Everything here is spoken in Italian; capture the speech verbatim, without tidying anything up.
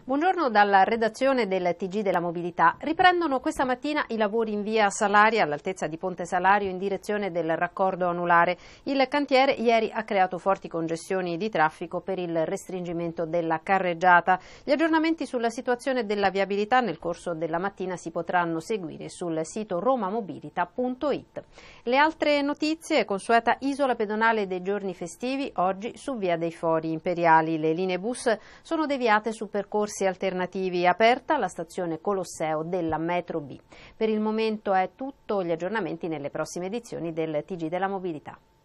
Buongiorno dalla redazione del T G della Mobilità. Riprendono questa mattina i lavori in via Salaria all'altezza di Ponte Salario in direzione del raccordo anulare. Il cantiere ieri ha creato forti congestioni di traffico per il restringimento della carreggiata. Gli aggiornamenti sulla situazione della viabilità nel corso della mattina si potranno seguire sul sito romamobilita punto it. Le altre notizie: consueta isola pedonale dei giorni festivi oggi su via dei Fori Imperiali. Le linee bus sono deviate su percorsi alternativi. Aperta la stazione Colosseo della Metro B. Per il momento è tutto, gli aggiornamenti nelle prossime edizioni del T G della Mobilità.